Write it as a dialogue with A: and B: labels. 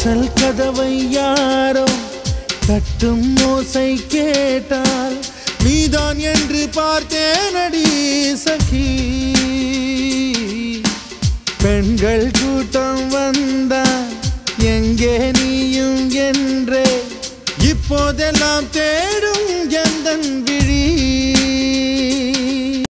A: வாசல் கதவை யாரோ தட்டும் ஓசை கேட்டால் நீதான் என்று பார்த்தேனடி சகி. பெண்கள் கூட்டம் வந்தால் எங்கே நீயும் என்றே இப்போதெல்லாம் தேடும் எந்தன்